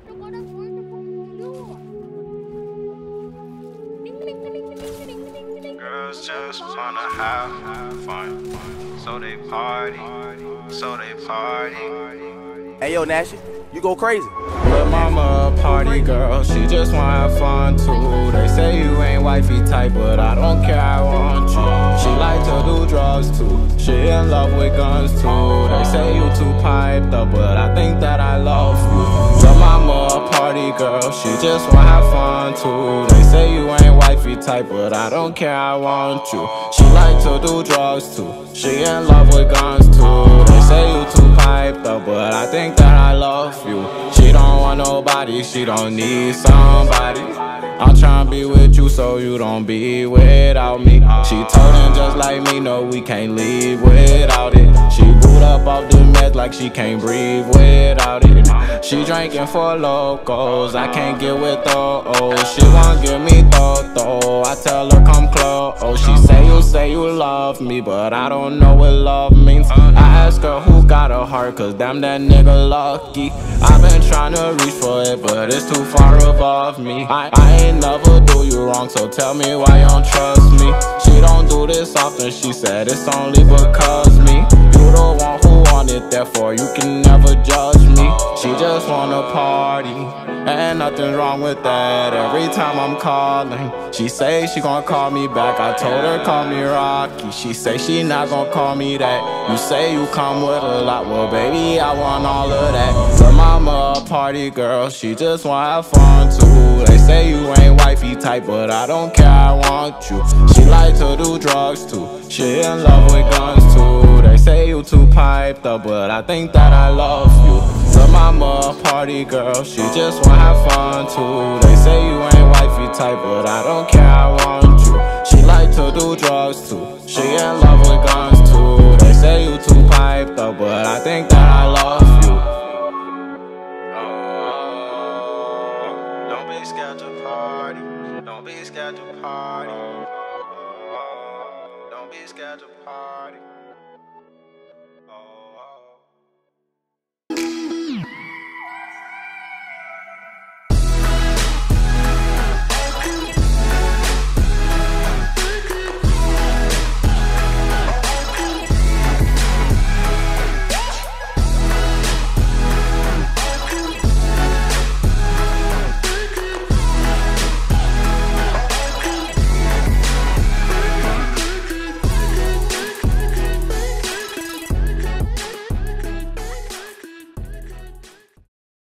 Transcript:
Girls just wanna have fun, so they party, so they party. Hey yo, Nashy, you go crazy. Lil' mama a party girl, she just wanna have fun too. They say you ain't wifey type, but I don't care, I want you. She like to do drugs too, she in love with guns too. They say you too piped up, but I think that I love you. Lil' mama a party girl, she just wanna have fun too. They say you ain't wifey type, but I don't care, I want you. She like to do drugs too, she in love with guns too. They say you too piped up, but I think that I love you. She don't want nobody, she don't need somebody. I'm tryna be with you so you don't be without me. She told him just like me, no, we can't leave without it. She boot up off the meds like she can't breathe without it. She drinking for locals, I can't get with those. She won't give me though, I tell her come close. She say you love me, but I don't know what love means. I ask her who got a heart, cause damn that nigga lucky. I've been tryna reach for it, but it's too far above me. I ain't never do you wrong, so tell me why you don't trust me. She don't do this often, she said it's only because me. You the one who want it, therefore you can never judge me. She just wanna party, and nothing wrong with that. Every time I'm calling, she say she gon' call me back. I told her call me Rocky, she say she not gon' call me that. You say you come with a lot, well baby I want all of that. Her mama a party girl, she just wanna have fun too. They say you ain't wifey type, but I don't care, I want you. She like to do drugs too, she in love with guns too. They say you too piped up, but I think that I love you. Her mama a party girl, she just wanna have fun too. They say you ain't wifey type, but I don't care, I want you. She like to do drugs too, she in love with guns too. They say you too piped up, but I think that I love you. Don't be scared to party, don't be scared to party. Don't be scared to party.